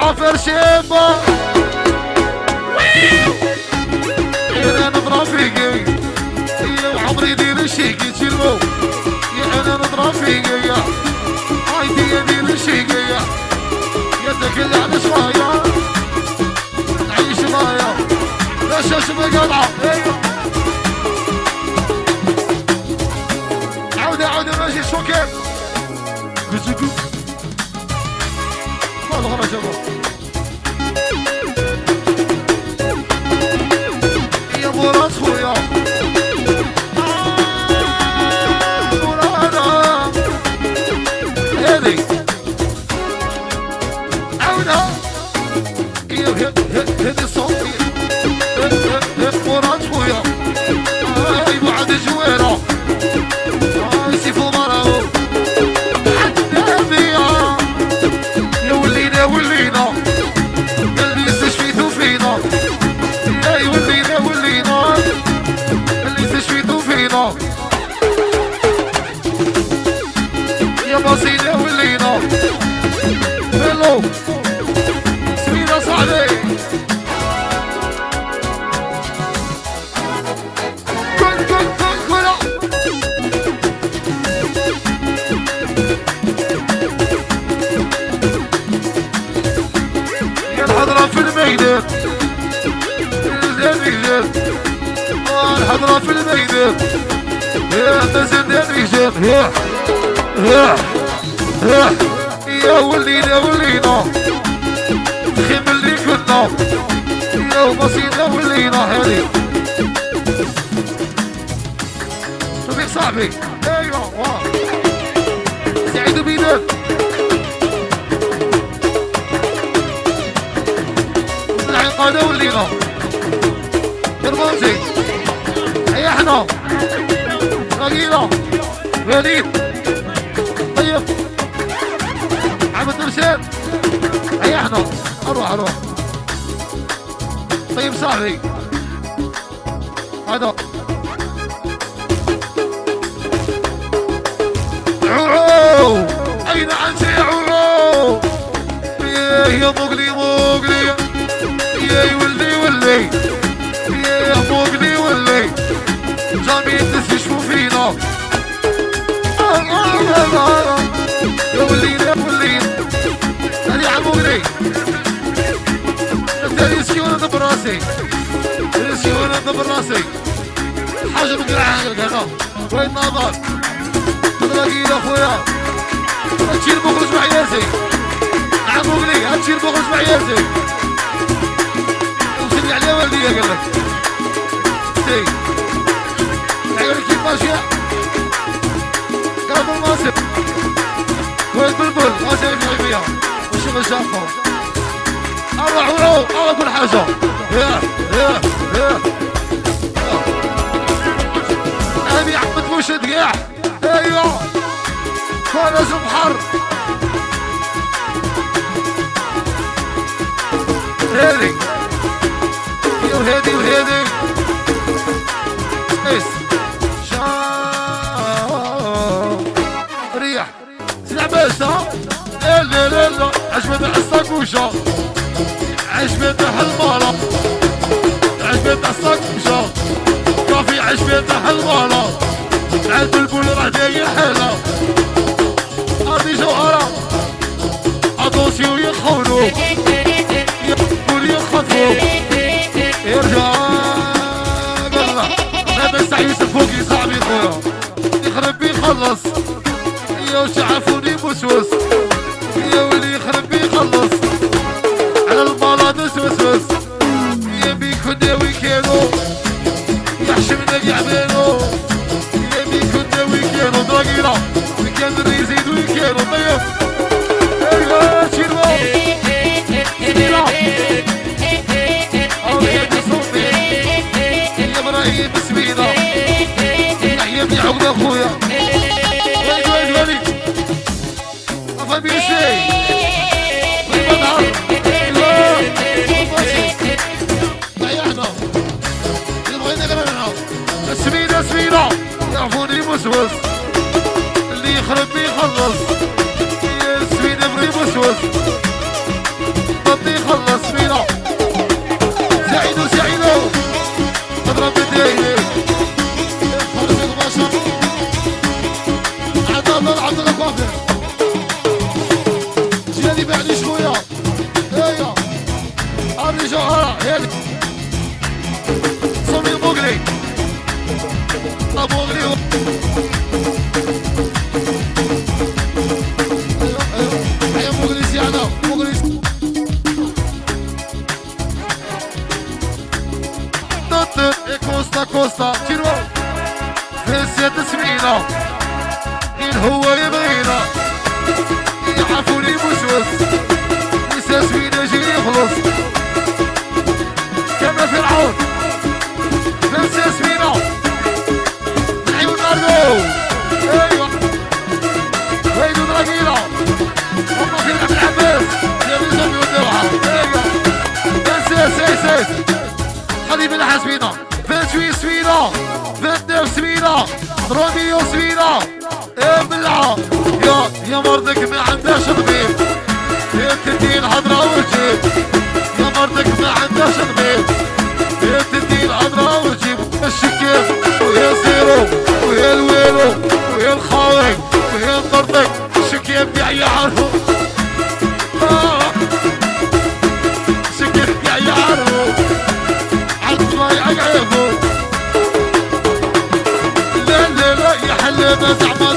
عافر شيبة انا نضرب فيكي يا وعمري دير الشيكي تشيلو يا انا نضرب فيكي يا هايدي يا دير الشيكي يا تكل على شوية نعيش معايا لا شاش مقطعة عودة ماشي شوكيب كتكو ما الغرا شباب يا مراد خويا مرادا هذي عودة هذي صوتي مراد خويا هاي بعد جويرة هاي سيفو مراو حتى فيا يا ولينا اللي استشفيتو فينا يا ولينا اللي استشفيتو فينا يا بصينا ولينا هلو سمينا صاحبي في الميدان الحضرة في الميدان يا نزل الرجال يا ولينا خيم اللي كنا يا وبصينا ولينا هذي صديق صاحبي ايوه سعيد بيدان العقادة ولينا المنزي هيا احنا رقيلة وليد طيب عبد رشاد هيا احنا اروح طيب صاحبي هذا عورو اين انت يا عورو يا مقلي يا ولي يا موقلي ولي جامي تستشفوا فينا يا ولينا هذي عمولي هذي سيونة براسي حاجة مقرع عنك هنا وين ناظر تلاقي يا خويا هاتشي المخرج مع ياسي عمولي هاتشي المخرج مع ياسي وسمي عليها والدية قال لك سي عيوني كيف ماشية قلب الماسك وين بلبل غازي يبيع فيها وشوف الشافة أروح على كل حاجة يا أبي أحمد موشد قاع أيوه فارس بحر هذي وهذي سبيس ريح سلعباسة لا عجبتها الساكوشة عجبتها المالة عجبتها الساكوشة كافي عجبتها المالة مع البلبل راه داير حالة هادي جوهرة اتونسيو يخونو يقول يخطفو يرجع بالله لاباس يوسف فوقي صاحبي خويا يخرب بيخلص يا وش عافوني موسوس يا ولي يخرب بيخلص على البلاط وسوس يا بيكون داوي كانو يحشمنا قعبانو يا بيكون داوي كانو دراكيلا كان الريزيد ويكانو طيب ايوا شيروا بسمينا ايام يعود اخويا وين افهم شيء ضيعنا بغينا غيرنا سمينا يعرفوني موسوس اللي يخرب بيخلص يا سمينا بغي موسوس مغني يا مغنيس يا انا مغنيس كوستا كوستا تيرو في سيد سمينا إن هو يبغينا يعرفوني بوسوس نساس فينا جي يخلص كما فرعون نساس فينا العيون ناردو ايوا ويدو دراجيلا هما في العب العباس يا بيزوم يودوها ايوا نساس حبيبي الحاس فينا 28 سوينا 29 سوينا روميو سوينا يا بلعه يا مرضك ما عندهاش طبيب يا تدي الحضره وتجيب يا مرضك ما عندهاش طبيب يا تدي الحضره وتجيب الشكيب ويا زيرو ويا الويلو ويا الخاوي ويا مرضك الشكيب يعيعرو الشكيب يعيعرو عبد الله يعيعرو لا لا لا يا حلبه زعما